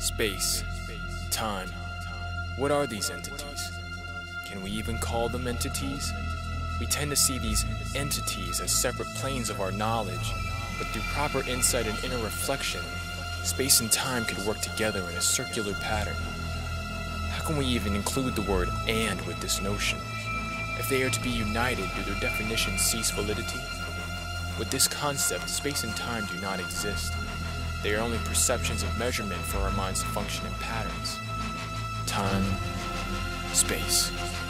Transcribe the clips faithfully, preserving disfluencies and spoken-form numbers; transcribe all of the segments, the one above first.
Space, time. What are these entities? Can we even call them entities? We tend to see these entities as separate planes of our knowledge, but through proper insight and inner reflection, space and time could work together in a circular pattern. How can we even include the word "and" with this notion? If they are to be united, do their definitions cease validity? With this concept, space and time do not exist. They are only perceptions of measurement for our minds to function in patterns. Time, space.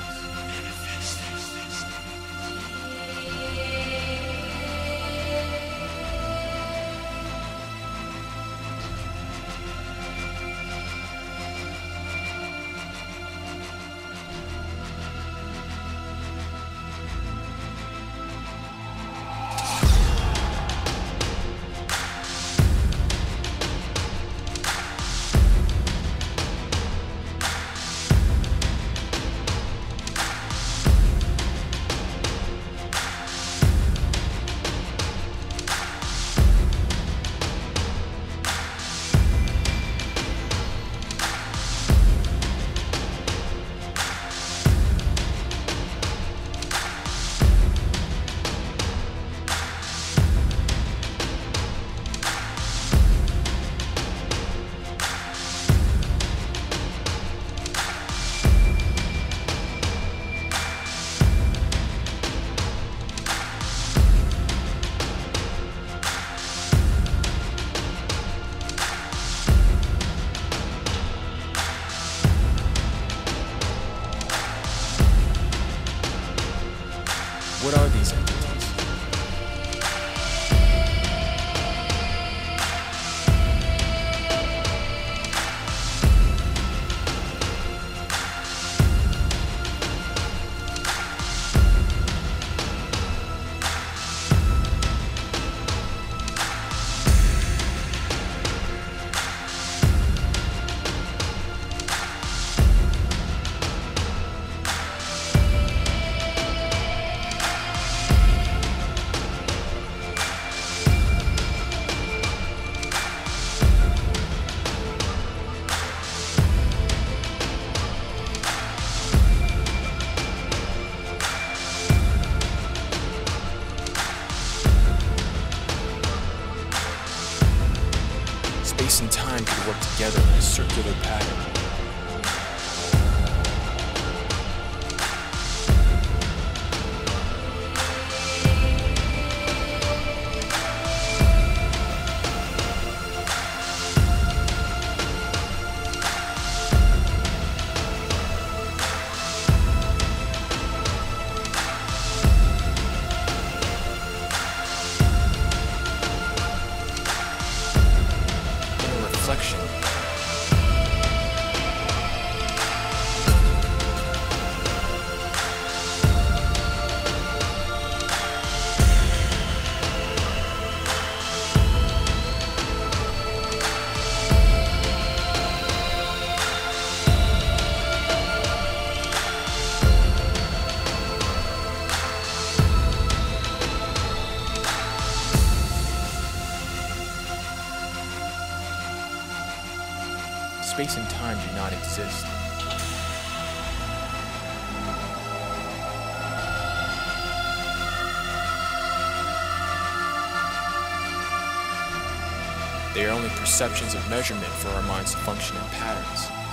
What are these entities? Space and time could work together in a circular pattern. Reflection. Space and time do not exist. They are only perceptions of measurement for our minds to function in patterns.